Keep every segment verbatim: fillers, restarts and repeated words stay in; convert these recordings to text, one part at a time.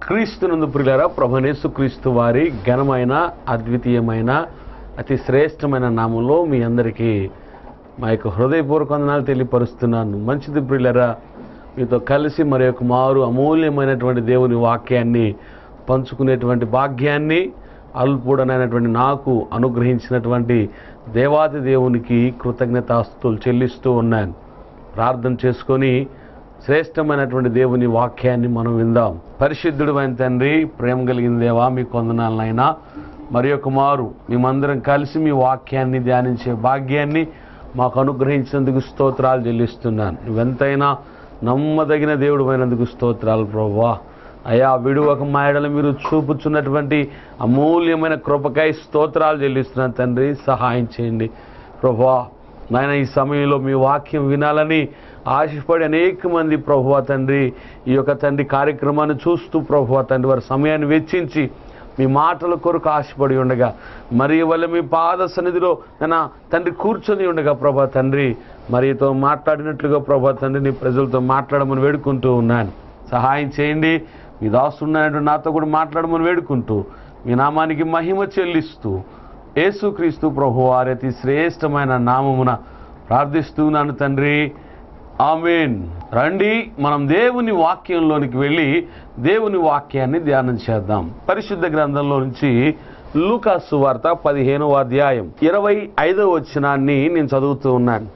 క్రీస్తునందు ప్రియులారా, ప్రభువైన యేసుక్రీస్తు వారి ఘనమైన అద్వితీయమైన అతి శ్రేష్టమైన నామంలో మీ అందరికీ మా యొక్క హృదయపూర్వక వందనాలు తెలియపరుస్తున్నాను. మంచిది ప్రియులారా, మీతో కలిసి మరి యొక్క మారు అమూల్యమైనటువంటి దేవుని వాక్యాన్ని పంచుకునేటువంటి భాగ్యాన్ని అల్పుడనైనటువంటి నాకు అనుగ్రహించినటువంటి దేవాది దేవునికి కృతజ్ఞతాస్తుతులు చెల్లిస్తూ ఉన్నాను. ప్రార్థన చేసుకొని శ్రేష్టమైనటువంటి దేవుని వాక్యాన్ని మనం విందాం. పరిశుద్ధుడు అయిన తండ్రి, ప్రేమ కలిగిన దేవా, మీ కొందనాలనైనా మరి యొక్క మారు మేమందరం కలిసి మీ వాక్యాన్ని ధ్యానించే భాగ్యాన్ని మాకు అనుగ్రహించినందుకు స్తోత్రాలు చెల్లిస్తున్నాను. నువ్వెంతైనా నమ్మదగిన దేవుడు అయినందుకు స్తోత్రాలు ప్రభువా. అయా, విడువక మాయడలు మీరు చూపుచున్నటువంటి అమూల్యమైన కృపకై స్తోత్రాలు చెల్లిస్తున్నాను తండ్రి. సహాయం చేయండి ప్రభువా. నాయన, ఈ సమయంలో మీ వాక్యం వినాలని ఆశపడి అనేక మంది ప్రభువా తండ్రి ఈ యొక్క తండ్రి కార్యక్రమాన్ని చూస్తూ ప్రభువా తండ్రి వారి సమయాన్ని వెచ్చించి మీ మాటల కొరకు ఆశపడి ఉండగా, మరి వల్ల మీ పాద సన్నిధిలో నా తండ్రి కూర్చొని ఉండగా ప్రభా తండ్రి మరియతో మాట్లాడినట్లుగా ప్రభా తండ్రి నీ ప్రజలతో మాట్లాడమని వేడుకుంటూ ఉన్నాను. సహాయం చేయండి. మీ దాసుడు నాతో కూడా మాట్లాడమని వేడుకుంటూ మీ నామానికి మహిమ చెల్లిస్తూ యేసుక్రీస్తు ప్రభువు వారి అతి శ్రేష్టమైన నామమున ప్రార్థిస్తున్నాను తండ్రి. ఆమేన్. రండి, మనం దేవుని వాక్యంలోనికి వెళ్ళి దేవుని వాక్యాన్ని ధ్యానం చేద్దాం. పరిశుద్ధ గ్రంథంలో నుంచి లూకా సువార్త పదిహేనవ అధ్యాయం ఇరవై ఐదవ వచనాన్ని నేను చదువుతూ ఉన్నాను.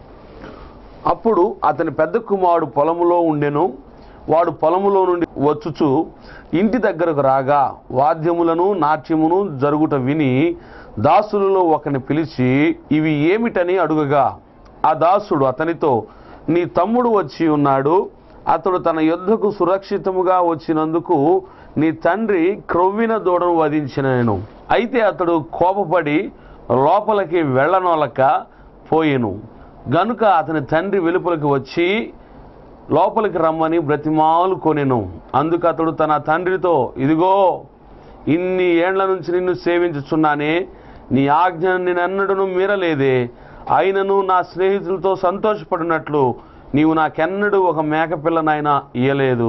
అప్పుడు అతని పెద్ద కుమారుడు పొలములో ఉండెను. వాడు పొలములో నుండి వచ్చుచు ఇంటి దగ్గరకు రాగా వాద్యములను నాట్యమును జరుగుట విని దాసులలో ఒకని పిలిచి ఇవి ఏమిటని అడుగగా, ఆ దాసుడు అతనితో, నీ తమ్ముడు వచ్చి ఉన్నాడు, అతడు తన యొద్దకు సురక్షితముగా వచ్చినందుకు నీ తండ్రి క్రొవ్విన దూడను వధించినను. అయితే అతడు కోపపడి లోపలికి వెళ్ళనొలక పోయెను. గనుక అతని తండ్రి వెలుపలికి వచ్చి లోపలికి రమ్మని బ్రతిమాలు కొనెను. అందుకు అతడు తన తండ్రితో, ఇదిగో ఇన్ని ఏండ్ల నుంచి నిన్ను సేవించుచున్నానే, నీ ఆజ్ఞను నేనెన్నడూ మీరలేదే. అయినను నా స్నేహితులతో సంతోషపడినట్లు నీవు నాకెన్నడూ ఒక మేకపిల్లనైనా ఇయ్యలేదు.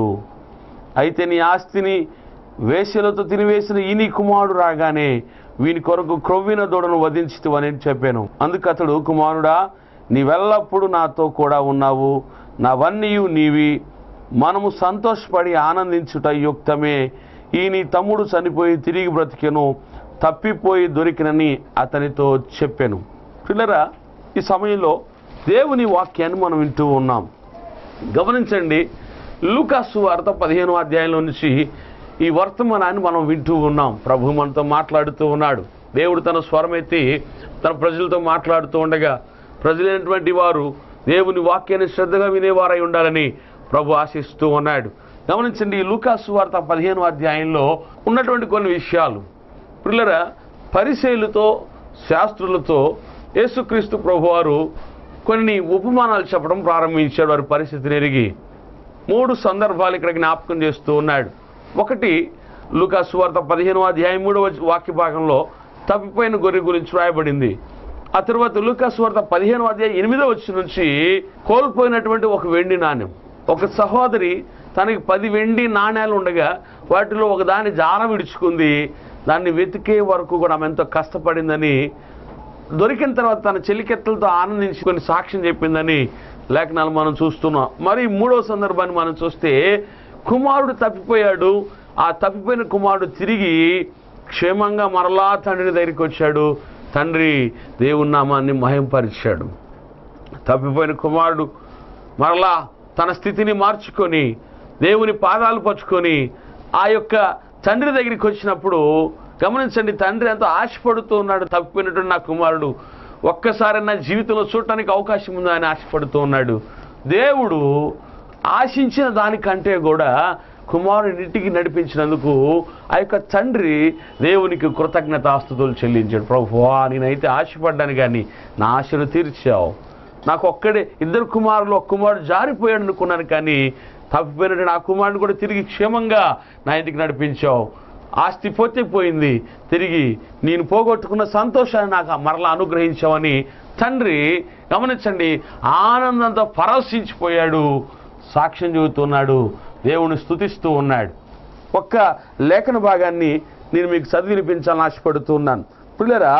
అయితే నీ ఆస్తిని వేశ్యలతో తినివేసిన ఈ నీ కుమారుడు రాగానే వీని కొరకు క్రొవ్విన దూడను వధించితివని చెప్పాను. అందుకు అతడు, కుమారుడా, నీవెల్లప్పుడు నాతో కూడా ఉన్నావు, నావన్నీయు నీవి, మనము సంతోషపడి ఆనందించుట యుక్తమే. ఈ నీ తమ్ముడు చనిపోయి తిరిగి బ్రతికెను, తప్పిపోయి దొరికినని అతనితో చెప్పాను. పిల్లరా, ఈ సమయంలో దేవుని వాక్యాన్ని మనం వింటూ ఉన్నాం. గమనించండి, లూకా సువార్త పదిహేనవ అధ్యాయంలో నుంచి ఈ వర్తమానాన్ని మనం వింటూ ఉన్నాం. ప్రభు మనతో మాట్లాడుతూ ఉన్నాడు. దేవుడు తన స్వరమెత్తి తన ప్రజలతో మాట్లాడుతూ ఉండగా ప్రజలైనటువంటి వారు దేవుని వాక్యాన్ని శ్రద్ధగా వినేవారై ఉండాలని ప్రభు ఆశిస్తూ ఉన్నాడు. గమనించండి, ఈ లూకా సువార్త పదిహేనవ అధ్యాయంలో ఉన్నటువంటి కొన్ని విషయాలు. పిల్లరా, పరిసయ్యులతో శాస్త్రులతో యేసుక్రీస్తు ప్రభువారు కొన్ని ఉపమానాలు చెప్పడం ప్రారంభించాడు. వారి పరిస్థితిని ఎరిగి మూడు సందర్భాలు ఇక్కడ జ్ఞాపకం చేస్తూ ఉన్నాడు. ఒకటి, లూకా సువార్త పదిహేనవ అధ్యాయం మూడవ వాక్య భాగంలో తప్పిపోయిన గొర్రె గురించి రాయబడింది. ఆ తర్వాత లూకా సువార్త పదిహేనవ అధ్యాయం ఎనిమిదవ వచనం నుంచి కోల్పోయినటువంటి ఒక వెండి నాణ్యం. ఒక సహోదరి తనకి పది వెండి నాణ్యాలు ఉండగా వాటిలో ఒక దాన్ని జార విడుచుకుంది. దాన్ని వెతికే వరకు కూడా ఆమె ఎంతో కష్టపడిందని, దొరికిన తర్వాత తన చెలికెత్తలతో ఆనందించుకొని సాక్ష్యం చెప్పిందని లేఖనాలు మనం చూస్తున్నాం. మరి మూడవ సందర్భాన్ని మనం చూస్తే, కుమారుడు తప్పిపోయాడు. ఆ తప్పిపోయిన కుమారుడు తిరిగి క్షేమంగా మరలా తండ్రి దగ్గరికి వచ్చాడు. తండ్రి దేవుని నామాన్ని మహింపరిచాడు. తప్పిపోయిన కుమారుడు మరలా తన స్థితిని మార్చుకొని దేవుని పాదాలు పట్టుకొని ఆ యొక్క తండ్రి దగ్గరికి వచ్చినప్పుడు గమనించండి, తండ్రి ఎంతో ఆశపడుతూ ఉన్నాడు. తప్పిపోయినటువంటి నా కుమారుడు ఒక్కసారి నా జీవితంలో చూడటానికి అవకాశం ఉందా అని ఆశపడుతూ ఉన్నాడు. దేవుడు ఆశించిన దానికంటే కూడా కుమారుని ఇంటికి నడిపించినందుకు ఆ యొక్క తండ్రి దేవునికి కృతజ్ఞతాస్తుతులు చెల్లించాడు. ప్రభువా, నేనైతే ఆశపడ్డాను కానీ నా ఆశను తీర్చావు. నాకు ఒక్కడే ఇద్దరు కుమారులు, ఒక కుమారుడు జారిపోయాడు అనుకున్నాను, కానీ తప్పిపోయినట్టు నా కుమారుని కూడా తిరిగి క్షేమంగా నా ఇంటికి నడిపించావు. ఆస్తి పోతే పోయింది, తిరిగి నేను పోగొట్టుకున్న సంతోషాన్ని నాకు మరలా అనుగ్రహించావని తండ్రి గమనించండి ఆనందంతో పరవశించిపోయాడు. సాక్ష్యం చెబుతున్నాడు, దేవుని స్తుతిస్తూ ఉన్నాడు. ఒక్క లేఖన భాగాన్ని నేను మీకు చదివినిపించాలని ఆశపడుతున్నాను. పిల్లరా,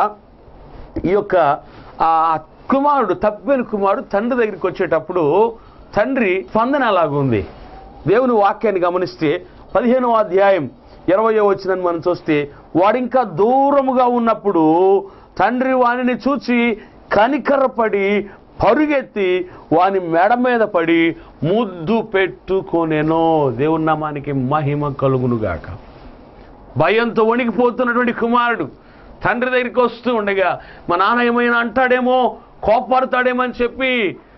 ఈ యొక్క ఆ కుమారుడు తప్పిన కుమారుడు తండ్రి దగ్గరికి వచ్చేటప్పుడు తండ్రి స్పందన అలాగుంది. దేవుని వాక్యాన్ని గమనిస్తే పదిహేనవ అధ్యాయం ఇరవయో వచనాన్ని మనం చూస్తే, వాడింకా దూరముగా ఉన్నప్పుడు తండ్రి వానిని చూచి కనికరపడి పరుగెత్తి వాని మెడ మీద పడి ముద్దు పెట్టుకొనెను. దేవుని నామానికి మహిమ కలుగునుగాక. భయంతో వణికిపోతున్నటువంటి కుమారుడు తండ్రి దగ్గరికి వస్తూ ఉండగా మా నాన్న ఏమైనా అంటాడేమో, కోపడతాడేమో అని చెప్పి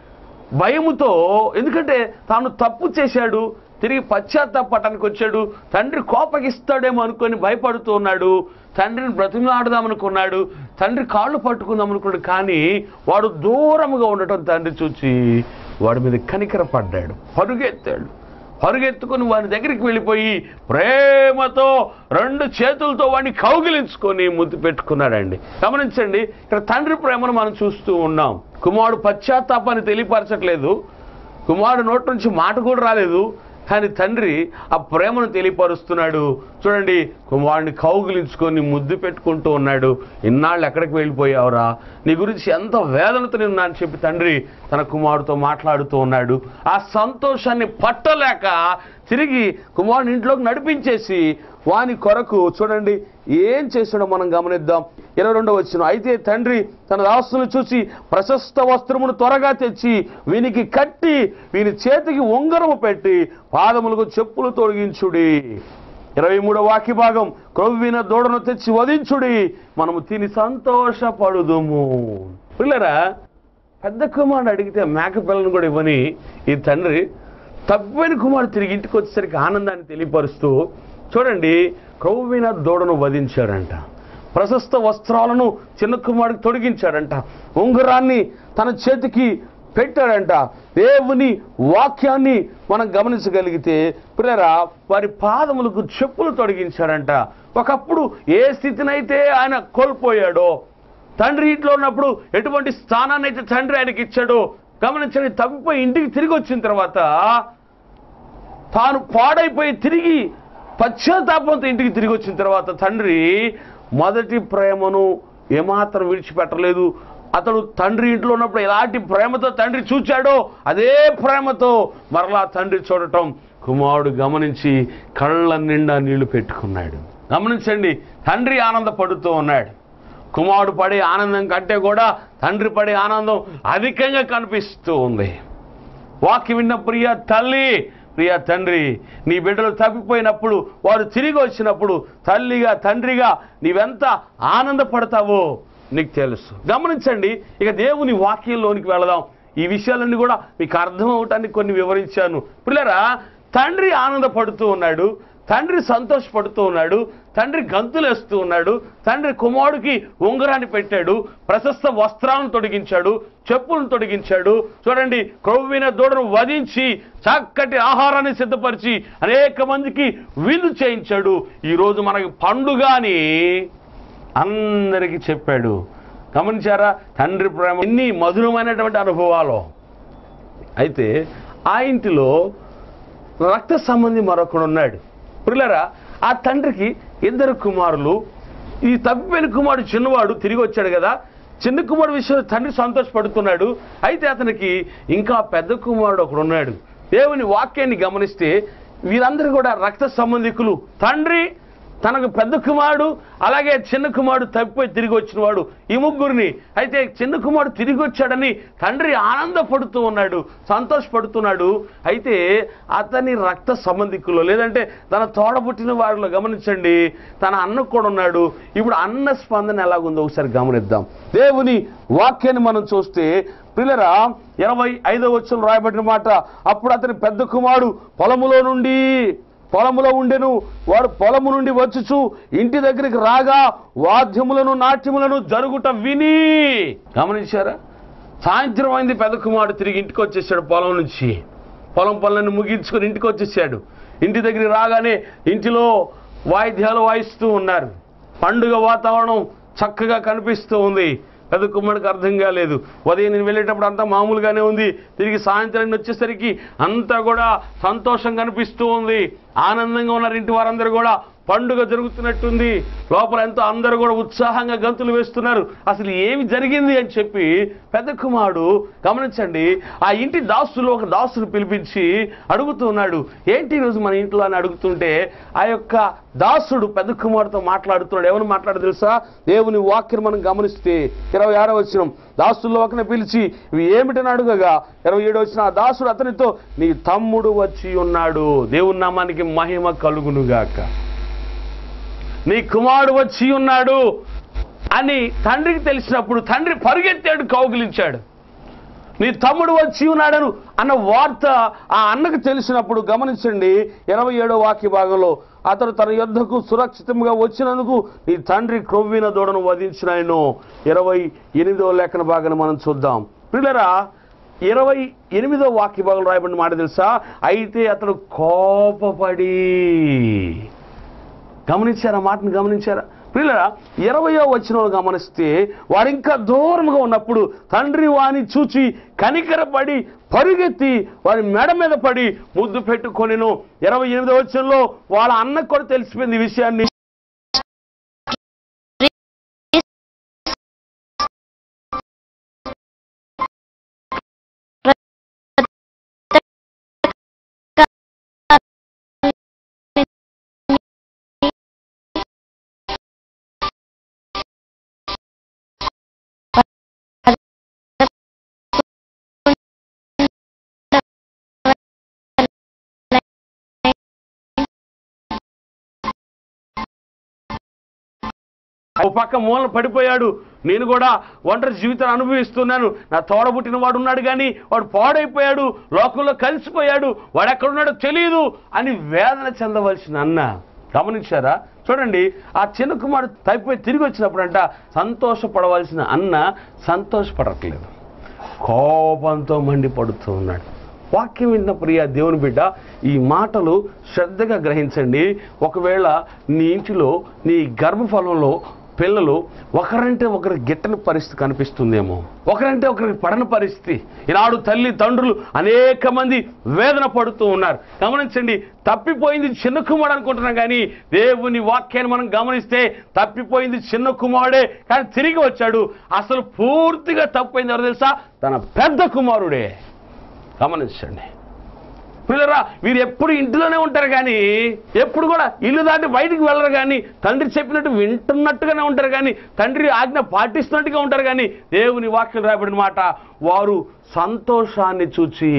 భయముతో, ఎందుకంటే తాను తప్పు చేశాడు, తిరిగి పశ్చాత్తాపటానికి వచ్చాడు, తండ్రి కోపగిస్తాడేమో అనుకొని భయపడుతూ ఉన్నాడు. తండ్రిని బ్రతిమలాడదామనుకున్నాడు, తండ్రి కాళ్ళు పట్టుకుందాం అనుకున్నాడు. కానీ వాడు దూరముగా ఉండటం తండ్రి చూచి వాడి మీద కనికర పడ్డాడు, పరుగెత్తాడు. పరుగెత్తుకుని వాని దగ్గరికి వెళ్ళిపోయి ప్రేమతో రెండు చేతులతో వాడిని కౌగిలించుకొని ముద్దు పెట్టుకున్నాడండి. గమనించండి, ఇక్కడ తండ్రి ప్రేమను మనం చూస్తూ ఉన్నాం. కుమారుడు పశ్చాత్తాపాన్ని తెలియపరచట్లేదు, కుమారుడు నోటి నుంచి మాట కూడా రాలేదు, కానీ తండ్రి ఆ ప్రేమను తెలియపరుస్తున్నాడు. చూడండి, కుమారుడిని కౌగిలించుకొని ముద్దు పెట్టుకుంటూ ఉన్నాడు. ఇన్నాళ్ళు ఎక్కడికి వెళ్ళిపోయావురా, నీ గురించి ఎంత వేదనతో నేను అని చెప్పి తండ్రి తన కుమారుడితో మాట్లాడుతూ ఉన్నాడు. ఆ సంతోషాన్ని పట్టలేక తిరిగి కుమారుని ఇంట్లోకి నడిపించేసి వాని కొరకు చూడండి ఏం చేసాడో మనం గమనిద్దాం. ఇరవై రెండవ వచనం, అయితే తండ్రి తన దాసులను చూసి ప్రశస్త వస్త్రమును త్వరగా తెచ్చి వీనికి కట్టి వీని చేతికి ఉంగరము పెట్టి పాదములకు చెప్పులు తొడిగించుడి. ఇరవై మూడవ వాక్య భాగం, క్రొవ్విన దూడను తెచ్చి వధించుడి, మనము తిని సంతోషపడుదుము. పిల్లరా, పెద్ద కుమారుడు అడిగితే మేక పిల్లను కూడా ఇవ్వని ఈ తండ్రి తప్పిన కుమారుడు తిరిగి ఇంటికి వచ్చేసరికి ఆనందాన్ని తెలియపరుస్తూ చూడండి, క్రొవ్విన దూడను వధించాడంట, ప్రశస్త వస్త్రాలను చిన్న కుమారుడికి తొడిగించాడంట, ఉంగరాన్ని తన చేతికి పెట్టాడంట. దేవుని వాక్యాన్ని మనం గమనించగలిగితే ప్రియరా, వారి పాదములకు చెప్పులు తొడిగించాడంట. ఒకప్పుడు ఏ స్థితినైతే ఆయన కోల్పోయాడో, తండ్రి ఇంట్లో ఉన్నప్పుడు ఎటువంటి స్థానాన్ని అయితే తండ్రి ఆయనకి ఇచ్చాడో గమనించండి. తప్పిపోయి ఇంటికి తిరిగి వచ్చిన తర్వాత తాను పాడైపోయి తిరిగి పశ్చాత్తాపంతో ఇంటికి తిరిగి వచ్చిన తర్వాత తండ్రి మొదటి ప్రేమను ఏమాత్రం విడిచిపెట్టలేదు. అతడు తండ్రి ఇంట్లో ఉన్నప్పుడు ఎలాంటి ప్రేమతో తండ్రి చూచాడో అదే ప్రేమతో మరలా తండ్రి చూడటం కుమారుడు గమనించి కళ్ళ నిండా నీళ్లు పెట్టుకున్నాడు. గమనించండి, తండ్రి ఆనందపడుతూ ఉన్నాడు. కుమారుడు పడే ఆనందం కంటే కూడా తండ్రి పడే ఆనందం అధికంగా కనిపిస్తూ ఉంది. వాక్యం విన్న ప్రియ తల్లి, ప్రియ తండ్రి, నీ బిడ్డలు తప్పిపోయినప్పుడు వారు తిరిగి వచ్చినప్పుడు తల్లిగా తండ్రిగా నీవెంత ఆనందపడతావో నీకు తెలుసు. గమనించండి, ఇక దేవుని వాక్యంలోనికి వెళదాం. ఈ విషయాలన్నీ కూడా మీకు అర్థం అవటానికి కొన్ని వివరించాను. పిల్లరా, తండ్రి ఆనందపడుతూ ఉన్నాడు, తండ్రి సంతోషపడుతూ ఉన్నాడు, తండ్రి గంతులేస్తూ ఉన్నాడు. తండ్రి కుమారుడికి ఉంగరాన్ని పెట్టాడు, ప్రశస్త వస్త్రాలను తొడిగించాడు, చెప్పులను తొడిగించాడు. చూడండి, క్రొవ్విన దూడను వధించి చక్కటి ఆహారాన్ని సిద్ధపరిచి అనేక మందికి విందు చేయించాడు. ఈరోజు మనకి పండుగ అని అందరికీ చెప్పాడు. గమనించారా, తండ్రి ప్రేమ ఎన్ని మధురమైనటువంటి అనుభవాలు. అయితే ఆ ఇంటిలో రక్త సంబంధి మరొకడు ఉన్నాడు. పిల్లరా, ఆ తండ్రికి ఇద్దరు కుమారులు. ఈ తప్పిపోయిన కుమారుడు చిన్నవాడు తిరిగి వచ్చాడు కదా, చిన్న కుమారుడు విషయంలో తండ్రి సంతోషపడుతున్నాడు. అయితే అతనికి ఇంకా పెద్ద కుమారుడు ఒకడు ఉన్నాడు. దేవుని వాక్యాన్ని గమనిస్తే వీరందరూ కూడా రక్త సంబంధికులు. తండ్రి తనకు పెద్ద కుమారుడు, అలాగే చిన్న కుమారుడు తప్పిపోయి తిరిగి వచ్చిన వాడు, ఈ ముగ్గురిని. అయితే చిన్న కుమారుడు తిరిగి వచ్చాడని తండ్రి ఆనందపడుతూ ఉన్నాడు, సంతోషపడుతున్నాడు. అయితే అతని రక్త సంబంధికులు లేదంటే తన తోడబుట్టిన వారిలో గమనించండి, తన అన్న కూడా ఉన్నాడు. ఇప్పుడు అన్న స్పందన ఎలాగుందో ఒకసారి గమనిద్దాం. దేవుని వాక్యాన్ని మనం చూస్తే పిల్లరా, ఇరవై ఐదో వచనం రాయబడిన మాట, అప్పుడు అతని పెద్ద కుమారుడు పొలములో నుండి పొలములో ఉండెను. వాడు పొలము నుండి వచ్చుచు ఇంటి దగ్గరికి రాగా వాద్యములను నాట్యములను జరుగుట విని. గమనించారా, సాయంత్రం అయింది, పెద్ద కుమారుడు తిరిగి ఇంటికి వచ్చేసాడు. పొలం నుంచి పొలం పనులను ముగించుకొని ఇంటికి వచ్చేసాడు. ఇంటి దగ్గరికి రాగానే ఇంటిలో వాయిద్యాలు వాయిస్తూ ఉన్నారు. పండుగ వాతావరణం చక్కగా కనిపిస్తూ ఉంది. పెద్ద కుమారుడికి అర్థం కాలేదు. ఉదయం నేను వెళ్ళేటప్పుడు అంతా మామూలుగానే ఉంది, తిరిగి సాయంత్రం వచ్చేసరికి అంతా కూడా సంతోషం కనిపిస్తూ ఉంది. ఆనందంగా ఉన్నారు ఇంటి వారందరూ కూడా. పండుగ జరుగుతున్నట్టుంది. లోపల ఎంతో అందరూ కూడా ఉత్సాహంగా గంతులు వేస్తున్నారు. అసలు ఏమి జరిగింది అని చెప్పి పెద్ద కుమారుడు గమనించండి, ఆ ఇంటి దాసులు ఒక దాసును పిలిపించి అడుగుతున్నాడు, ఏంటి ఈరోజు మన ఇంట్లో అని అడుగుతుంటే ఆ యొక్క దాసుడు పెద్ద కుమారుడితో మాట్లాడుతున్నాడు. ఎవరు మాట్లాడు తెలుసా? దేవుని వాక్యం మనం గమనిస్తే ఇరవై ఆరో వచనం, దాసుల్లో ఒకరిని పిలిచి ఇవి ఏమిటని అడుగగా ఇరవై ఏడో వచ్చిన ఆ దాసుడు అతనితో, నీ తమ్ముడు వచ్చి ఉన్నాడు, దేవుని నామానికి మహిమ కలుగునుగాక, నీ కుమారుడు వచ్చి ఉన్నాడు అని తండ్రికి తెలిసినప్పుడు తండ్రి పరిగెత్తాడు, కౌగిలించాడు. నీ తమ్ముడు వచ్చి ఉన్నాడను అన్న వార్త ఆ అన్నకు తెలిసినప్పుడు గమనించండి, ఇరవై ఏడో వాక్య భాగంలో, అతడు తన యొద్దకు సురక్షితంగా వచ్చినందుకు నీ తండ్రి క్రొవ్విన దూడను వధించినాయను. ఇరవై ఎనిమిదో లేఖన భాగాన్ని మనం చూద్దాం. ప్రియులారా, ఇరవై ఎనిమిదో వాక్య భాగంలో రాయబడిన మాట తెలుసా? అయితే అతడు కోపపడి, గమనించారా మాటను? గమనించారా ప్రియులారా? ఇరవయో వచనంలో గమనిస్తే వాడు ఇంకా దూరంగా ఉన్నప్పుడు తండ్రి వాని చూచి కనికరపడి పరుగెత్తి వారి మెడ మీద పడి ముద్దు పెట్టుకొనెను. ఇరవై ఎనిమిదో వచనంలో వాళ్ళ అన్నకు కూడా తెలిసిపోయింది ఈ విషయాన్ని. ఓ పక్క మూలన పడిపోయాడు, నేను కూడా ఒంటరి జీవితాన్ని అనుభవిస్తున్నాను, నా తోడబుట్టిన వాడు ఉన్నాడు కానీ వాడు పాడైపోయాడు, లోకంలో కలిసిపోయాడు, వాడు ఎక్కడున్నాడో తెలియదు అని వేదన చెందవలసిన అన్న. గమనించారా? చూడండి, ఆ చిన్న కుమారుడు తప్పిపోయి తిరిగి వచ్చినప్పుడు అంట సంతోషపడవలసిన అన్న సంతోషపడట్లేదు, కోపంతో మండిపడుతూ ఉన్నాడు. వాక్యం విన్న ప్రియ దేవుని బిడ్డ, ఈ మాటలు శ్రద్ధగా గ్రహించండి. ఒకవేళ నీ ఇంటిలో నీ గర్భఫలంలో పిల్లలు ఒకరంటే ఒకరి గిట్టని పరిస్థితి కనిపిస్తుందేమో, ఒకరంటే ఒకరికి పడని పరిస్థితి. ఈనాడు తల్లి తండ్రులు అనేక మంది వేదన పడుతూ ఉన్నారు. గమనించండి, తప్పిపోయింది చిన్న కుమారుడు అనుకుంటున్నాం కానీ దేవుని వాక్యాన్ని మనం గమనిస్తే తప్పిపోయింది చిన్న కుమారుడే, కానీ తిరిగి వచ్చాడు. అసలు పూర్తిగా తప్పిపోయింది ఎవరు తెలుసా? తన పెద్ద కుమారుడే. గమనించండి పిల్లరా, వీరు ఎప్పుడు ఇంటిలోనే ఉంటారు కానీ ఎప్పుడు కూడా ఇల్లు దాటి బయటికి వెళ్ళరు కానీ తండ్రి చెప్పినట్టు వింటున్నట్టుగానే ఉంటారు కానీ తండ్రి ఆజ్ఞ పాటిస్తున్నట్టుగా ఉంటారు కానీ దేవుని వాక్యం రాయబడిన మాట, వారు సంతోషాన్ని చూచి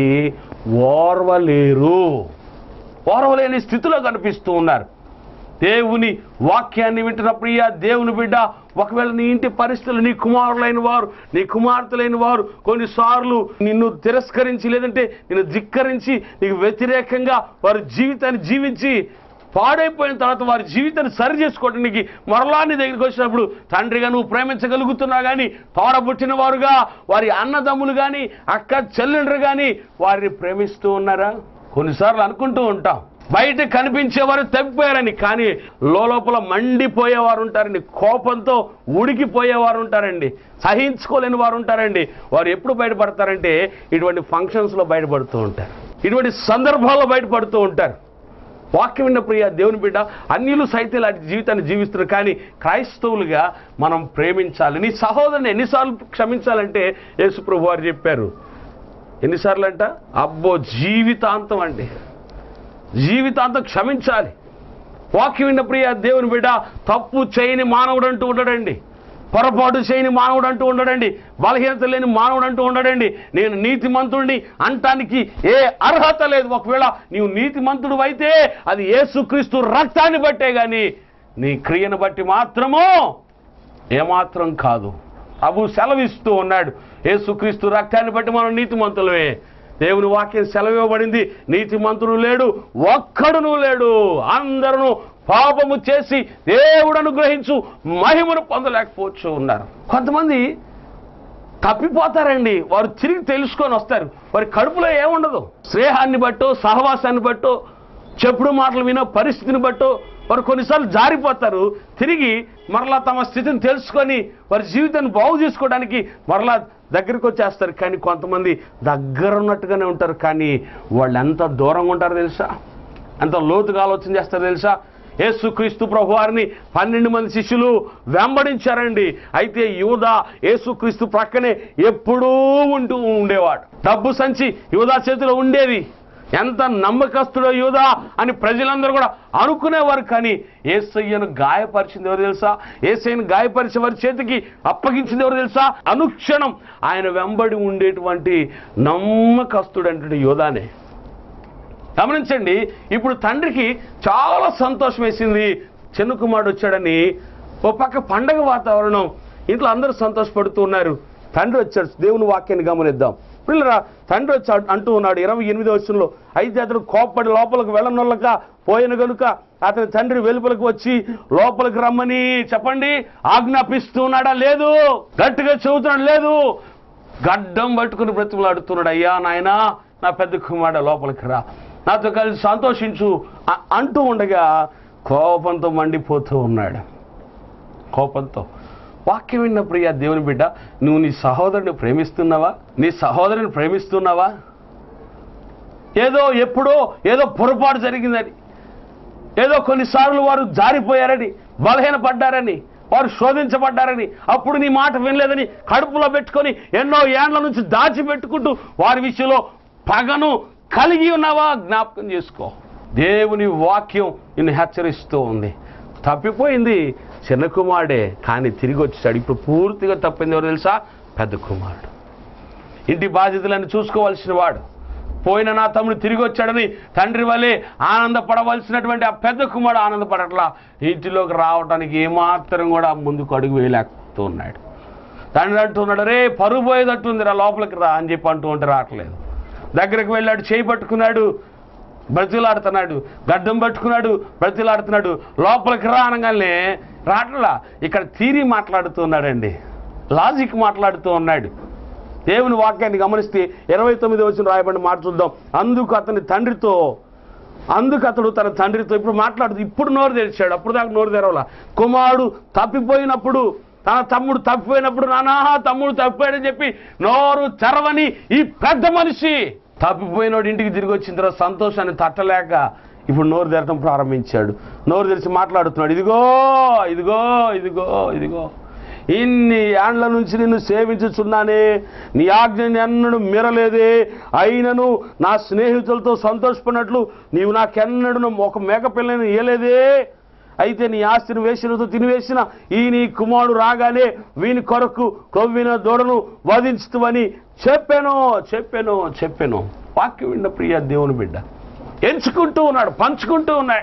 ఓర్వలేరు, ఓర్వలేని స్థితిలో కనిపిస్తూ ఉన్నారు. దేవుని వాక్యాన్ని వింటున్న ప్రియ దేవుని బిడ్డ, ఒకవేళ నీ ఇంటి పరిస్థితులు, నీ కుమారులైన వారు నీ కుమార్తెలైన వారు కొన్నిసార్లు నిన్ను తిరస్కరించి లేదంటే నిన్ను ధిక్కరించి నీకు వ్యతిరేకంగా వారి జీవితాన్ని జీవించి పాడైపోయిన తర్వాత వారి జీవితాన్ని సరి చేసుకోవడానికి మరలా నీ దగ్గరికి వచ్చినప్పుడు తండ్రిగా నువ్వు ప్రేమించగలుగుతున్నా కానీ తోడబుట్టిన వారుగా వారి అన్నదమ్ములు కానీ అక్క చెల్లెండ్రు కానీ వారిని ప్రేమిస్తూ ఉన్నారా? కొన్నిసార్లు అనుకుంటూ ఉంటాం బయట కనిపించేవారు తప్పిపోయారని, కానీ లోపల మండిపోయేవారు ఉంటారండి, కోపంతో ఉడికిపోయేవారు ఉంటారండి, సహించుకోలేని వారు ఉంటారండి. వారు ఎప్పుడు బయటపడతారంటే ఇటువంటి ఫంక్షన్స్లో బయటపడుతూ ఉంటారు, ఇటువంటి సందర్భాల్లో బయటపడుతూ ఉంటారు. వాక్యం విన్న ప్రియ దేవుని బిడ్డ, అన్యులు సైతం ఇలాంటి జీవితాన్ని జీవిస్తున్నారు, కానీ క్రైస్తవులుగా మనం ప్రేమించాలి. నీ సహోదరుని ఎన్నిసార్లు క్షమించాలంటే యేసు ప్రభు వారు చెప్పారు, ఎన్నిసార్లు అంట? అబ్బో జీవితాంతం అండి, జీవితాంతం క్షమించాలి. వాక్యం విన్న ప్రియ దేవుని బిడ్డ, తప్పు చేయని మానవుడు అంటూ ఉండడండి, పొరపాటు చేయని మానవుడు అంటూ ఉండడండి, బలహీనత లేని మానవుడు అంటూ ఉండడండి. నేను నీతిమంతుడిని అంటానికి ఏ అర్హత లేదు. ఒకవేళ నీవు నీతిమంతుడు అయితే అది యేసుక్రీస్తు రక్తాన్ని బట్టే కానీ నీ క్రియను బట్టి మాత్రము ఏమాత్రం కాదు. ప్రభు సెలవిస్తూ ఉన్నాడు, యేసుక్రీస్తు రక్తాన్ని బట్టి మనం నీతిమంతులమే. దేవుని వాక్యం సెలవివ్వబడింది, నీతిమంతుడు లేడు, ఒక్కడును లేడు, అందరూ పాపము చేసి దేవుడు అనుగ్రహించు మహిమను పొందలేకపోవచ్చు ఉన్నారు. కొంతమంది తప్పిపోతారండి, వారు తిరిగి తెలుసుకొని వస్తారు. వారి కడుపులో ఏముండదు, స్నేహాన్ని బట్టో సహవాసాన్ని బట్టో చెప్పుడు మాటలు వినో పరిస్థితిని బట్టో వారు కొన్నిసార్లు జారిపోతారు. తిరిగి మరలా తమ స్థితిని తెలుసుకొని వారి జీవితాన్ని బాగు చేసుకోవడానికి మరలా దగ్గరికి వచ్చేస్తారు. కానీ కొంతమంది దగ్గర ఉన్నట్టుగానే ఉంటారు, కానీ వాళ్ళు ఎంత దూరంగా ఉంటారో తెలుసా, ఎంత లోతుగా ఆలోచన చేస్తారో తెలుసా. యేసుక్రీస్తు ప్రభువారిని పన్నెండు మంది శిష్యులు వెంబడించారండి. అయితే యూదా యేసుక్రీస్తు ప్రక్కనే ఎప్పుడూ ఉంటూ ఉండేవాడు. డబ్బు సంచి యూదా చేతిలో ఉండేది. ఎంత నమ్మకస్తుడో యూదా అని ప్రజలందరూ కూడా అనుకునేవారు. కానీ యేసయ్యను గాయపరిచింది ఎవరు తెలుసా, యేసయ్యను గాయపరిచే వారి చేతికి అప్పగించింది ఎవరు తెలుసా, అనుక్షణం ఆయన వెంబడి ఉండేటువంటి నమ్మకస్తుడు అంటే యూదానే. గమనించండి, ఇప్పుడు తండ్రికి చాలా సంతోషం వేసింది చిన్న కుమారుడు వచ్చాడని. ఓ పక్క పండగ వాతావరణం, ఇంట్లో అందరూ సంతోషపడుతూ ఉన్నారు. తండ్రి వచ్చాడు. దేవుని వాక్యాన్ని గమనిద్దాం పిల్లరా. తండ్రి వచ్చి అంటూ ఉన్నాడు ఇరవై ఎనిమిదో వచనంలో, అయితే అతడు కోప్పడి లోపలికి వెళ్ళనొల్లక పోయిన గనుక అతని తండ్రి వెలుపలకు వచ్చి లోపలికి రమ్మని చెప్పండి ఆజ్ఞాపిస్తూ ఉన్నాడా? లేదు. గట్టిగా చెబుతున్నాడు? లేదు. గడ్డం పట్టుకుని బ్రతిమలాడుతున్నాడు, అయ్యా నాయనా నా పెద్ద కుమారుడు లోపలికి రా, నాతో కలిసి సంతోషించు అంటూ ఉండగా కోపంతో మండిపోతూ ఉన్నాడు. కోపంతో వాక్యం విన్న ప్రియ దేవుని బిడ్డ, నువ్వు నీ సహోదరుని ప్రేమిస్తున్నావా? నీ సహోదరుని ప్రేమిస్తున్నావా? ఏదో ఎప్పుడో ఏదో పొరపాటు జరిగిందని, ఏదో కొన్నిసార్లు వారు జారిపోయారని, బలహీనపడ్డారని, వారు శోధించబడ్డారని, అప్పుడు నీ మాట వినలేదని కడుపులో పెట్టుకొని ఎన్నో ఏండ్ల నుంచి దాచిపెట్టుకుంటూ వారి విషయంలో పగను కలిగి ఉన్నావా? జ్ఞాపకం చేసుకో. దేవుని వాక్యం నిన్ను హెచ్చరిస్తూ ఉంది. తప్పిపోయింది చిన్న కుమారుడే, కానీ తిరిగి వచ్చాడు. ఇప్పుడు పూర్తిగా తప్పింది ఎవరు తెలుసా? పెద్ద కుమారుడు. ఇంటి బాధ్యతలను చూసుకోవాల్సిన వాడు. పోయిన నా తమ్ముడు తిరిగి వచ్చాడని తండ్రి వల్లే ఆనందపడవలసినటువంటి ఆ పెద్ద కుమారుడు ఆనందపడట్లా. ఇంటిలోకి రావడానికి ఏమాత్రం కూడా ముందుకు అడుగు వేయలేకపోతూ ఉన్నాడు. తండ్రి అంటున్నాడు, రే పరుగు పోయేటట్టుంది రా, లోపలికి రా అని చెప్పి అంటూ ఉంటే రావట్లేదు. దగ్గరకు వెళ్ళాడు, చేయి పట్టుకున్నాడు, బ్రతిలాడుతున్నాడు, గడ్డం పట్టుకున్నాడు, బ్రతిలాడుతున్నాడు. లోపలికి రా అనగానే రాట్లా. ఇక్కడ థీరీ మాట్లాడుతున్నాడండి, లాజిక్ మాట్లాడుతూ ఉన్నాడు. దేవుని వాక్యాన్ని గమనిస్తే ఇరవై తొమ్మిది వచ్చిన రాయబడిన మాట చూద్దాం. అందుకు అతని తండ్రితో అందుకు అతడు తన తండ్రితో ఇప్పుడు మాట్లాడుతూ ఇప్పుడు నోరు తెరిచాడు. అప్పుడు దాకా నోరు తెరవలా. కుమారుడు తప్పిపోయినప్పుడు, తన తమ్ముడు తప్పిపోయినప్పుడు నానా తమ్ముడు తప్పిపోయాడని చెప్పి నోరు తెరవని ఈ పెద్ద మనిషి తప్పిపోయినోడు ఇంటికి తిరిగి వచ్చిన తర్వాత సంతోషాన్ని తట్టలేక ఇప్పుడు నోరు తెరటం ప్రారంభించాడు. నోరు తెరిచి మాట్లాడుతున్నాడు, ఇదిగో ఇదిగో ఇదిగో ఇదిగో ఇన్ని ఏండ్ల నుంచి నిన్ను సేవించుచున్నానే, నీ ఆజ్ఞని ఎన్నడూ మీరలేదే, అయినను నా స్నేహితులతో సంతోషపడినట్లు నీవు నాకెన్నడూ ఒక మేకపిల్లని ఇయ్యలేదే. అయితే నీ ఆస్తిని వేసినతో తినివేసిన ఈ నీ కుమారుడు రాగానే వీని కొరకు కొవ్విన దూడను వధించుతవని చెప్పాను చెప్పాను చెప్పాను వాక్యం విన్న ప్రియ దేవుని బిడ్డ ఎంచుకుంటూ ఉన్నాడు, పంచుకుంటూ ఉన్నాడు.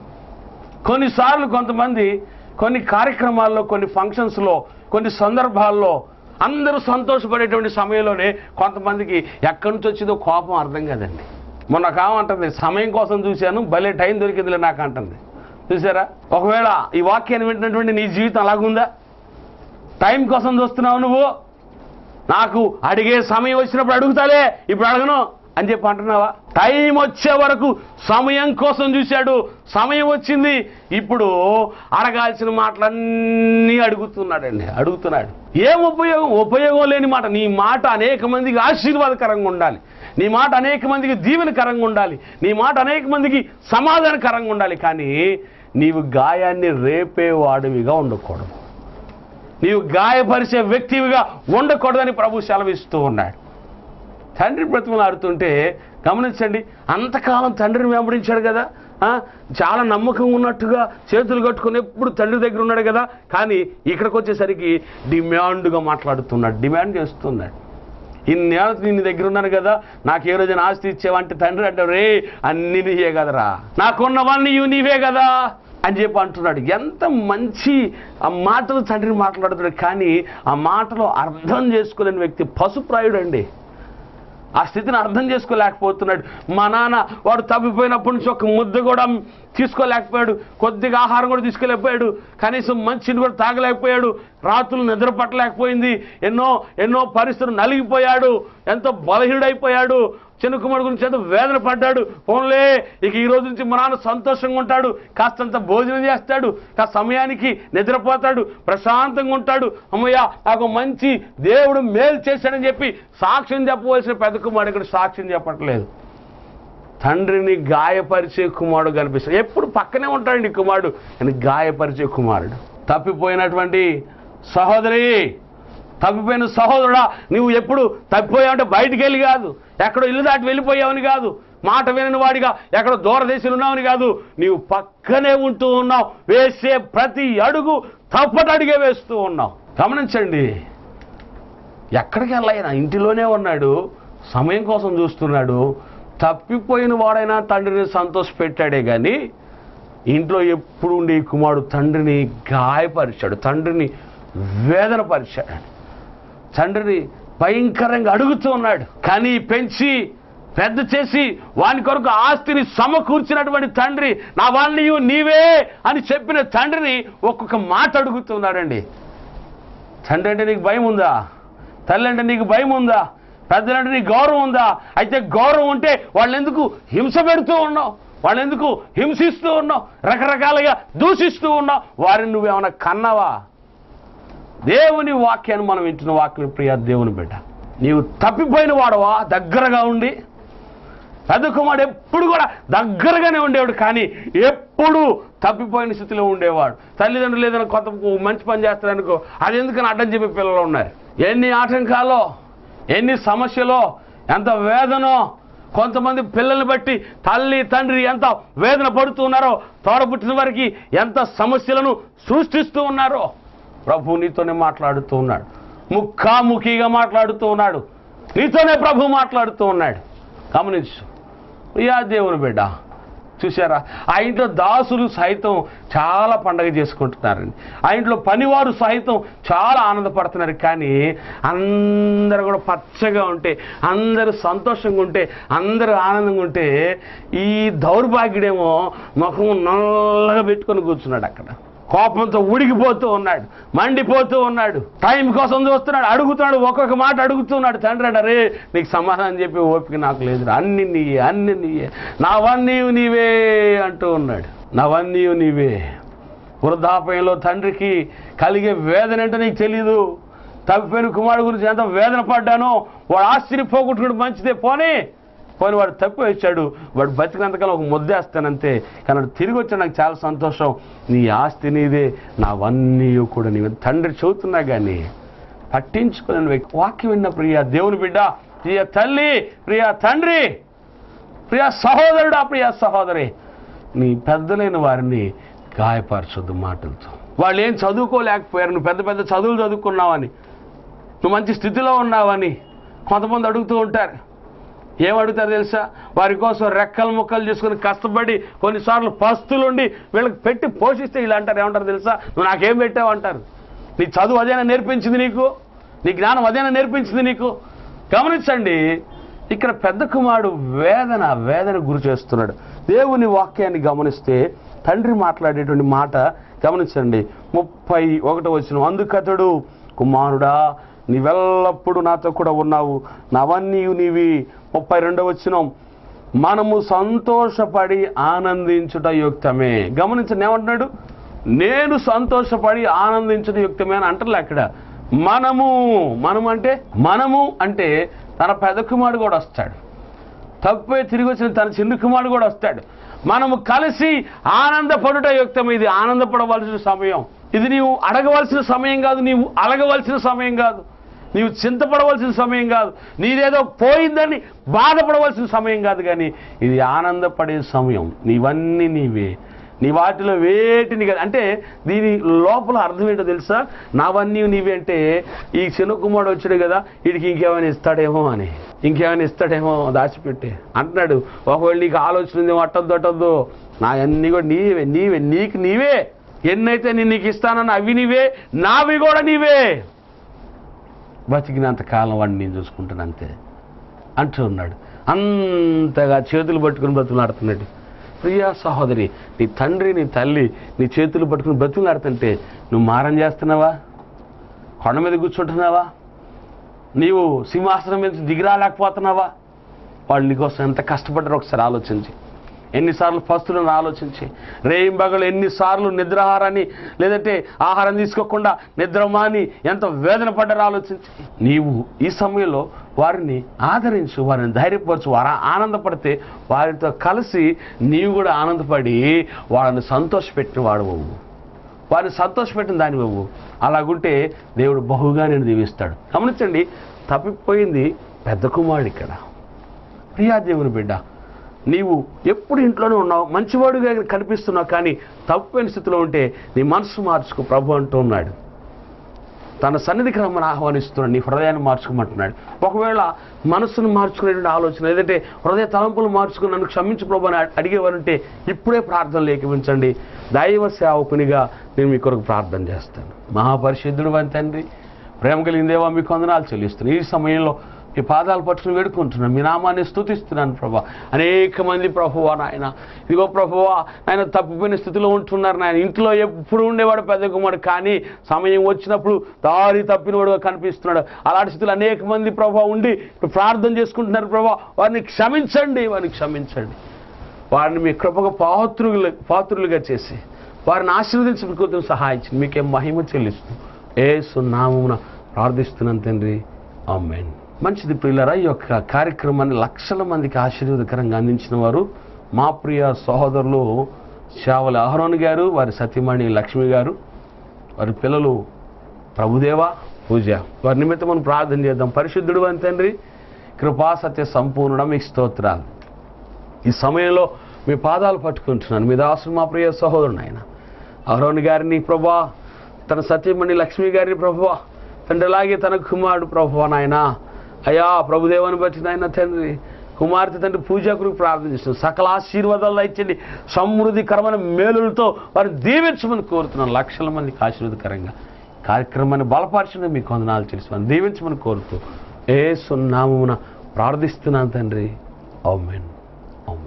కొన్నిసార్లు కొంతమంది కొన్ని కార్యక్రమాల్లో, కొన్ని ఫంక్షన్స్లో, కొన్ని సందర్భాల్లో అందరూ సంతోషపడేటువంటి సమయంలోనే కొంతమందికి ఎక్కడి నుంచి వచ్చిందో కోపం అర్థం కాదండి. మొన్న కామంటుంది, సమయం కోసం చూశాను, భలే టైం దొరికిందిలే నాకు అంటుంది. చూసారా? ఒకవేళ ఈ వాక్యాన్ని వింటున్నటువంటి నీ జీవితం అలాగుందా? టైం కోసం చూస్తున్నావు నువ్వు, నాకు అడిగే సమయం వచ్చినప్పుడు అడుగుతాలే, ఇప్పుడు అడగను అని చెప్పి అంటున్నావా? టైం వచ్చే వరకు సమయం కోసం చూశాడు, సమయం వచ్చింది, ఇప్పుడు అడగాల్సిన మాటలన్నీ అడుగుతున్నాడండి, అడుగుతున్నాడు. ఏం ఉపయోగం? ఉపయోగం లేని మాట. నీ మాట అనేక మందికి ఆశీర్వాదకరంగా ఉండాలి, నీ మాట అనేక మందికి దీవెనకరంగా ఉండాలి, నీ మాట అనేక మందికి సమాధానకరంగా ఉండాలి. కానీ నీవు గాయాన్ని రేపేవాడివిగా ఉండకూడదు, నీవు గాయపరిచే వ్యక్తివిగా ఉండకూడదని ప్రభు సెలవిస్తూ ఉన్నాడు. తండ్రి బ్రతిమలాడుతుంటే గమనించండి, అంతకాలం తండ్రిని వెంబడించాడు కదా, చాలా నమ్మకం ఉన్నట్టుగా చేతులు కట్టుకుని ఎప్పుడు తండ్రి దగ్గర ఉన్నాడు కదా. కానీ ఇక్కడికి వచ్చేసరికి డిమాండ్గా మాట్లాడుతున్నాడు, డిమాండ్ చేస్తున్నాడు. ఇన్నేళ్ళ నేను దగ్గర ఉన్నాను కదా, నాకు ఏ రోజున ఆస్తి ఇచ్చేవంటే తండ్రి అంటే రే అన్ని నీవే కదరా, నాకున్నవన్నీ నీవే కదా అని చెప్పి అంటున్నాడు. ఎంత మంచి ఆ మాటలు తండ్రిని మాట్లాడుతున్నాడు. కానీ ఆ మాటలో అర్థం చేసుకోలేని వ్యక్తి పశుప్రాయుడు అండి. ఆ స్థితిని అర్థం చేసుకోలేకపోతున్నాడు. మా నాన్న వాడు తప్పిపోయినప్పటి నుంచి ఒక ముద్ద కూడా తీసుకోలేకపోయాడు, కొద్దిగా ఆహారం కూడా తీసుకోలేకపోయాడు, కనీసం మంచిని కూడా తాగలేకపోయాడు, రాత్రులు నిద్ర పట్టలేకపోయింది, ఎన్నో ఎన్నో పరిస్థితులు నలిగిపోయాడు, ఎంతో బలహీనుడైపోయాడు. చిన్న కుమారుడు గురించి ఎంతో వేదన పడ్డాడు. ఓన్లే ఇక ఈ రోజు నుంచి మా నాన్న సంతోషంగా ఉంటాడు, కాస్తంత భోజనం చేస్తాడు, కాస్త సమయానికి నిద్రపోతాడు, ప్రశాంతంగా ఉంటాడు, అమ్మయ్య నాకు మంచి దేవుడు మేలు చేశాడని చెప్పి సాక్ష్యం చెప్పవలసిన పెద్ద కుమారుడు ఇక్కడ సాక్ష్యం చెప్పట్లేదు. తండ్రిని గాయపరిచే కుమారుడు కనిపిస్తాడు. ఎప్పుడు పక్కనే ఉంటాడండి కుమారుడు, అని గాయపరిచే కుమారుడు. తప్పిపోయినటువంటి సహోదరి, తప్పిపోయిన సహోదరుడా, నువ్వు ఎప్పుడు తప్పిపోయావంటే బయటికి వెళ్ళి కాదు, ఎక్కడో ఇల్లు దాటి వెళ్ళిపోయావని కాదు, మాట వినని వాడిగా ఎక్కడో దూరదేశంలో ఉన్నావని కాదు, నీవు పక్కనే ఉంటూ ఉన్నావు. వేసే ప్రతి అడుగు తప్పటడిగే వేస్తూ ఉన్నావు. గమనించండి, ఎక్కడికి వెళ్ళాయినా ఇంటిలోనే ఉన్నాడు, సమయం కోసం చూస్తున్నాడు. తప్పిపోయిన వాడైనా తండ్రిని సంతోష పెట్టాడే కానీ ఇంట్లో ఎప్పుడు ఉండే కుమారుడు తండ్రిని గాయపరిచాడు, తండ్రిని వేదన పరిచాడు, తండ్రిని భయంకరంగా అడుగుతూ ఉన్నాడు. కానీ పెంచి పెద్ద చేసి వాని కొరకు ఆస్తిని సమకూర్చినటువంటి తండ్రి, నా వాళ్ళని నీవే అని చెప్పిన తండ్రిని ఒక్కొక్క మాట అడుగుతున్నాడండి. తండ్రి అంటే నీకు భయం ఉందా? తల్లి అంటే నీకు భయం ఉందా? పెద్దలంటే నీకు గౌరవం ఉందా? అయితే గౌరవం ఉంటే వాళ్ళని ఎందుకు హింస పెడుతూ ఉన్నావు? వాళ్ళని ఎందుకు హింసిస్తూ ఉన్నావు? రకరకాలుగా దూషిస్తూ ఉన్నావు. వారిని నువ్వేమన్నా కన్నావా? దేవుని వాక్యాన్ని మనం వింటున్న వాక్యం ప్రియ దేవుని బిడ్డ, నీవు తప్పిపోయిన వాడవా? దగ్గరగా ఉండి పెద్ద కుమారుడు ఎప్పుడు కూడా దగ్గరగానే ఉండేవాడు, కానీ ఎప్పుడు తప్పిపోయిన స్థితిలో ఉండేవాడు. తల్లిదండ్రులు ఏదైనా కొత్త మంచి పని చేస్తారనుకో, అది ఎందుకని అడ్డం చెప్పే పిల్లలు ఉన్నారు. ఎన్ని ఆటంకాలో, ఎన్ని సమస్యలో, ఎంత వేదనో. కొంతమంది పిల్లల్ని బట్టి తల్లి తండ్రి ఎంత వేదన పడుతూ ఉన్నారో, తోడబుట్టిన వారికి ఎంత సమస్యలను సృష్టిస్తూ ఉన్నారో. ప్రభు నీతోనే మాట్లాడుతూ ఉన్నాడు, ముఖాముఖిగా మాట్లాడుతూ ఉన్నాడు, నీతోనే ప్రభు మాట్లాడుతూ ఉన్నాడు. గమనించు ప్రియా దేవుని బిడ్డ, చూసారా, ఆ ఇంట్లో దాసులు సైతం చాలా పండగ చేసుకుంటున్నారండి. ఆ ఇంట్లో పనివారు సైతం చాలా ఆనందపడుతున్నారు. కానీ అందరూ కూడా పచ్చగా ఉంటే, అందరూ సంతోషంగా ఉంటే, అందరూ ఆనందంగా ఉంటే, ఈ దౌర్భాగ్యుడేమో ముఖం నల్లగా పెట్టుకొని కూర్చున్నాడు అక్కడ. కోపంతో ఉడికిపోతూ ఉన్నాడు, మండిపోతూ ఉన్నాడు, టైం కోసం చూస్తున్నాడు, అడుగుతున్నాడు, ఒక్కొక్క మాట అడుగుతున్నాడు. తండ్రి అరే నీకు సమాధానం చెప్పి ఓపిక నాకు లేదు, అన్ని నీయే, అన్ని నీయే, నావన్నీ నీవే అంటూ ఉన్నాడు. నావన్నీ నీవే. వృద్ధాపయంలో తండ్రికి కలిగే వేదన అంటే నీకు తెలీదు. తప్పిపోయిన కుమారుడు గురించి ఎంత వేదన పడ్డానో, వాడు ఆస్తిని పోగొట్టుకుంటే మంచిదే, పోనీ పోనీ వాడు తప్పు వచ్చాడు, వాడు బతికినంతకాలం ఒక ముద్దేస్తానంతే, కానీ వాడు తిరిగి వచ్చాడు, నాకు చాలా సంతోషం. నీ ఆస్తి నీదే, నావన్నీ కూడా నీవే. తండ్రి చెబుతున్నా కానీ పట్టించుకోలేని వ్యక్తి. వాక్యం విన్న ప్రియ దేవుని బిడ్డ, ప్రియ తల్లి, ప్రియ తండ్రి, ప్రియ సహోదరుడా, ప్రియ సహోదరి, నీ పెద్దలైన వారిని గాయపరచొద్దు మాటలతో. వాళ్ళు ఏం చదువుకోలేకపోయారు, నువ్వు పెద్ద పెద్ద చదువులు చదువుకున్నావని, నువ్వు మంచి స్థితిలో ఉన్నావని కొంతమంది అడుగుతూ ఉంటారు. ఏమడుగుతారు తెలుసా? వారి కోసం రెక్కలు ముక్కలు చేసుకుని కష్టపడి కొన్నిసార్లు పస్తులుండి వీళ్ళకి పెట్టి పోషిస్తే ఇలా అంటారు. ఏమంటారు తెలుసా? నువ్వు నాకేం పెట్టావు అంటారు. నీ చదువు అదేనా నేర్పించింది నీకు? నీ జ్ఞానం అదేనా నేర్పించింది నీకు? గమనించండి, ఇక్కడ పెద్ద కుమారుడు వేదన వేదన గురి చేస్తున్నాడు. దేవుని వాక్యాన్ని గమనిస్తే తండ్రి మాట్లాడేటువంటి మాట గమనించండి. ముప్పై ఒకటో వచనం, అందుకతడు కుమారుడా నీవెల్లప్పుడు నాతో కూడా ఉన్నావు, నావన్నీ నీవి. ముప్పై రెండవ వచనం, మనము సంతోషపడి ఆనందించుట యుక్తమే. గమనించండి, ఏమంటున్నాడు? నేను సంతోషపడి ఆనందించుట యుక్తమే అని అంటారు అక్కడ. మనము మనము అంటే మనము అంటే తన పెద్ద కుమారుడు కూడా వస్తాడు, తప్పిపోయి తిరిగి వచ్చిన తన చిన్న కుమారుడు కూడా వస్తాడు. మనము కలిసి ఆనందపడుట యుక్తం. ఇది ఆనందపడవలసిన సమయం, ఇది నీవు అడగవలసిన సమయం కాదు, నీవు అలగవలసిన సమయం కాదు, నీవు చింతపడవలసిన సమయం కాదు, నీదేదో పోయిందని బాధపడవలసిన సమయం కాదు, కానీ ఇది ఆనందపడే సమయం. నీవన్నీ నీవే, నీ వాటిలో వేటిని కాదు. అంటే దీని లోపల అర్థం ఏంటో తెలుసా? నావన్నీ నీవే అంటే ఈ చిన్న కుమారుడు వచ్చాడు కదా, వీడికి ఇంకేమైనా ఇస్తాడేమో అని, ఇంకేమైనా ఇస్తాడేమో దాచిపెట్టే అంటున్నాడు. ఒకవేళ నీకు ఆలోచన ఉంది, అట్టొద్దు అట్టొద్దు, నా అన్నీ కూడా నీవే నీవే నీకు నీవే. ఎన్నైతే నేను నీకు ఇస్తానన్నా అవి నీవే, నావి కూడా నీవే. బతికినంత కాలం వాడిని నేను చూసుకుంటాను అంతే అంటూ ఉన్నాడు. అంతగా చేతులు పట్టుకుని బ్రతుకులాడుతున్నాడు. ప్రియా సహోదరి, నీ తండ్రి నీ తల్లి నీ చేతులు పట్టుకుని బ్రతుకులాడుతుంటే నువ్వు మారం చేస్తున్నావా? కొండ మీద కూర్చుంటున్నావా? నీవు సింహాసనం మీద దిగిరాలేకపోతున్నావా? వాళ్ళు నీకోసం ఎంత కష్టపడ్డారో ఒకసారి ఆలోచించి, ఎన్నిసార్లు పస్తులను ఆలోచించి, రేయింబగలు ఎన్నిసార్లు నిద్రాహారాన్ని లేదంటే ఆహారం తీసుకోకుండా నిద్రమాని ఎంత వేదన పడ్డారో ఆలోచించి, నీవు ఈ సమయంలో వారిని ఆదరించు, వారిని ధైర్యపరచు. వారు ఆనందపడితే వారితో కలిసి నీవు కూడా ఆనందపడి వాళ్ళని సంతోషపెట్టిన వాడవు, వారిని సంతోషపెట్టిన దానివ్వవు. అలాగుంటే దేవుడు బహుగా నేను దీవిస్తాడు. గమనించండి, తప్పిపోయింది పెద్ద కుమారుడు. ఇక్కడ ప్రియా దేవుని బిడ్డ, నీవు ఎప్పుడు ఇంట్లోనే ఉన్నావు, మంచివాడుగా కనిపిస్తున్నావు, కానీ తప్పిపోయిన స్థితిలో ఉంటే నీ మనసు మార్చుకో ప్రభు అంటూ ఉన్నాడు. తన సన్నిధికి రమ్మని ఆహ్వానిస్తున్నాడు, నీ హృదయాన్ని మార్చుకోమంటున్నాడు. ఒకవేళ మనస్సును మార్చుకునేటువంటి ఆలోచన లేదంటే హృదయ తలంపులు మార్చుకుని నన్ను క్షమించు ప్రభు అని అడిగేవారంటే ఇప్పుడే ప్రార్థనలు ఏకీవించండి. దైవ సేవకునిగా నేను మీ కొరకు ప్రార్థన చేస్తాను. మహాపరిశుద్ధుడు అని తండ్రి, ప్రేమ కలిగిన దేవా మీకు వందనాలు చెల్లిస్తున్నాను. ఈ సమయంలో మీ పాదాలు పట్టుకుని వేడుకుంటున్నాను, మీ నామాన్ని స్తుతిస్తున్నాను ప్రభా. అనేక మంది ప్రభువా నాయన, ఇదిగో ప్రభువా ఆయన తప్పిపోయిన స్థితిలో ఉంటున్నారు నాయన. ఇంట్లో ఎప్పుడు ఉండేవాడు పెద్ద కుమారుడు, కానీ సమయం వచ్చినప్పుడు దారి తప్పినవాడుగా కనిపిస్తున్నాడు. అలాంటి స్థితిలో అనేక మంది ప్రభా ఉండి ప్రార్థన చేసుకుంటున్నారు ప్రభా. వారిని క్షమించండి, వారిని క్షమించండి. వారిని మీ కృపకు పాత్రులు పాత్రులుగా చేసి వారిని ఆశీర్వదించడానికి సహాయించండి. మీకే మహిమ చెల్లిస్తూ యేసు నామమున ప్రార్థిస్తున్నాను తండ్రి, ఆమేన్. మంచిది ప్రియులారా, ఈ యొక్క కార్యక్రమాన్ని లక్షల మందికి ఆశీర్వాదకరంగా అందించిన వారు మా ప్రియ సహోదరులు శావల అహరోన్ గారు, వారి సతీమణి లక్ష్మి గారు, వారి పిల్లలు ప్రభుదేవ, పూజ. వారి నిమిత్తం మనం ప్రార్థన చేద్దాం. పరిశుద్ధుడు అని తండ్రి, కృపా సత్య సంపూర్ణ మీకు స్తోత్రాలు. ఈ సమయంలో మీ పాదాలు పట్టుకుంటున్నాను. మీ దాసుడు మా ప్రియ సహోదరుడు ఆయన అహరోన్ గారిని ప్రభా, తన సతీమణి లక్ష్మి గారిని ప్రభువా తండ్రి, అలాగే తన కుమారుడు ప్రభువా నాయన అయ్యా ప్రభుదేవాన్ని బట్టి నాయన తండ్రి, కుమార్తె తండ్రి పూజకులకు ప్రార్థన చేస్తున్నాను. సకల ఆశీర్వాదాలు ఇచ్చండి, సమృద్ధికరమైన మేలులతో వారిని దీవించమని కోరుతున్నాను. లక్షల మందికి ఆశీర్వాదకరంగా కార్యక్రమాన్ని బలపరచడం మీకు వందనాలు తెలుసు దీవించమని కోరుతూ యేసు నామమున ప్రార్థిస్తున్నాను తండ్రి, ఆమేన్, ఆమేన్.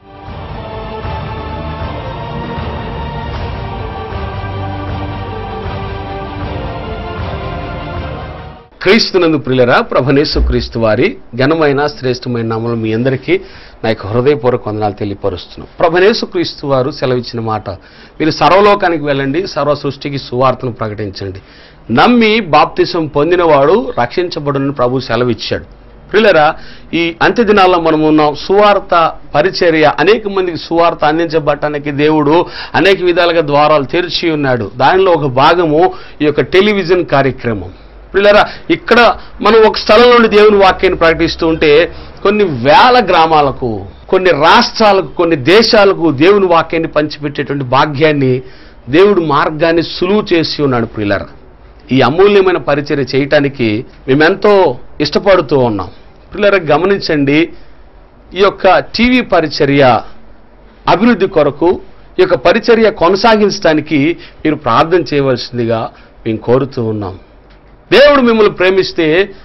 క్రీస్తునందు ప్రియులరా, ప్రభునేసు క్రీస్తు వారి ఘనమైన శ్రేష్టమైన నామములో మీ అందరికీ నా యొక్క హృదయపూర్వక వందనాలు తెలియపరుస్తున్నాను. ప్రభునేసు క్రీస్తు వారు సెలవిచ్చిన మాట, మీరు సర్వలోకానికి వెళ్ళండి, సర్వ సృష్టికి సువార్తను ప్రకటించండి, నమ్మి బాప్తిసం పొందినవాడు రక్షించబడునని ప్రభు సెలవిచ్చాడు. ప్రియులరా, ఈ అంత్య దినాల్లో మనం ఉన్నాం. సువార్త పరిచర్య, అనేక మందికి సువార్త అందించబడటానికి దేవుడు అనేక విధాలుగా ద్వారాలు తెరిచి ఉన్నాడు. దానిలో ఒక భాగము ఈ యొక్క టెలివిజన్ కార్యక్రమం. ప్రియులారా, ఇక్కడ మనం ఒక స్థలం నుండి దేవుని వాక్యాన్ని ప్రకటిస్తూ ఉంటే కొన్ని వేల గ్రామాలకు, కొన్ని రాష్ట్రాలకు, కొన్ని దేశాలకు దేవుని వాక్యాన్ని పంచిపెట్టేటువంటి భాగ్యాన్ని దేవుడు మార్గాన్ని సులువు చేసి ఉన్నాడు. ప్రియులారా, ఈ అమూల్యమైన పరిచర్య చేయటానికి మేమెంతో ఇష్టపడుతూ ఉన్నాం. ప్రియులారా, గమనించండి, ఈ యొక్క టీవీ పరిచర్య అభివృద్ధి కొరకు, ఈ యొక్క పరిచర్య కొనసాగించడానికి మీరు ప్రార్థన చేయవలసిందిగా మేము కోరుతూ ఉన్నాం. దేవుడు మిమ్మల్ని ప్రేమిస్తే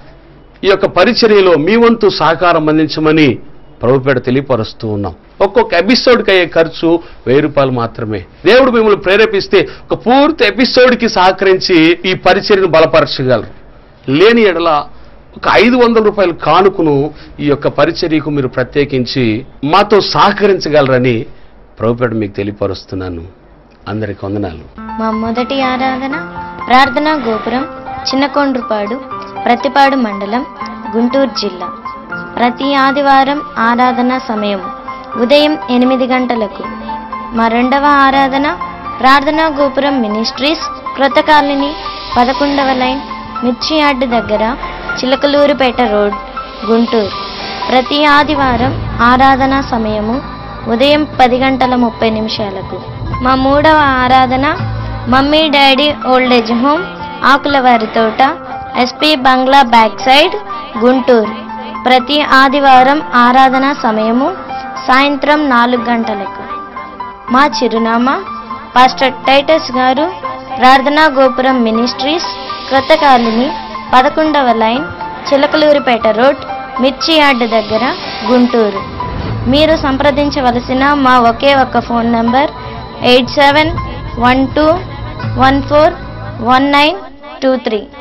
ఈ యొక్క పరిచర్యలో మీ వంతు సహకారం అందించమని ప్రభుపేట తెలియపరుస్తూ ఉన్నాం. ఒక్కొక్క ఎపిసోడ్కి అయ్యే ఖర్చు వెయ్యి రూపాయలు మాత్రమే. దేవుడు మిమ్మల్ని ప్రేరేపిస్తే ఒక పూర్తి ఎపిసోడ్కి సహకరించి ఈ పరిచర్యను బలపరచగలరు. లేని ఎడల ఒక ఐదు వందల రూపాయల కానుకను ఈ యొక్క పరిచర్యకు మీరు ప్రత్యేకించి మాతో సహకరించగలరని ప్రభుపేట మీకు తెలియపరుస్తున్నాను. అందరికి వందనాలు. మా మొదటి ఆరాధన ప్రార్థనా గోపురం, చిన్నకొండ్రుపాడు, ప్రతిపాడు మండలం, గుంటూరు జిల్లా. ప్రతి ఆదివారం ఆరాధన సమయం ఉదయం ఎనిమిది గంటలకు. మా రెండవ ఆరాధన ప్రార్థనా గోపురం మినిస్ట్రీస్, క్రొత్త కాలనీ, పదకొండవ లైన్, మిర్చి యార్డు దగ్గర, చిలకలూరుపేట రోడ్, గుంటూరు. ప్రతి ఆదివారం ఆరాధన సమయము ఉదయం పది గంటల ముప్పై నిమిషాలకు. మా మూడవ Aradhana mummy daddy old age home, ఆకులవారి తోట, ఎస్పీ బంగ్లా బ్యాక్ సైడ్, గుంటూరు. ప్రతి ఆదివారం ఆరాధన సమయము సాయంత్రం నాలుగు గంటలకు. మా చిరునామా పాస్టర్ టైటస్ గారు, ప్రార్థనా గోపురం మినిస్ట్రీస్, క్రొత్త కాలనీ, పదకొండవ line, Chilakaluripet road, Mirchi yard దగ్గర, గుంటూరు. మీరు సంప్రదించవలసిన మా ఒకే ఒక్క phone number eight seven one two one four one nine two three.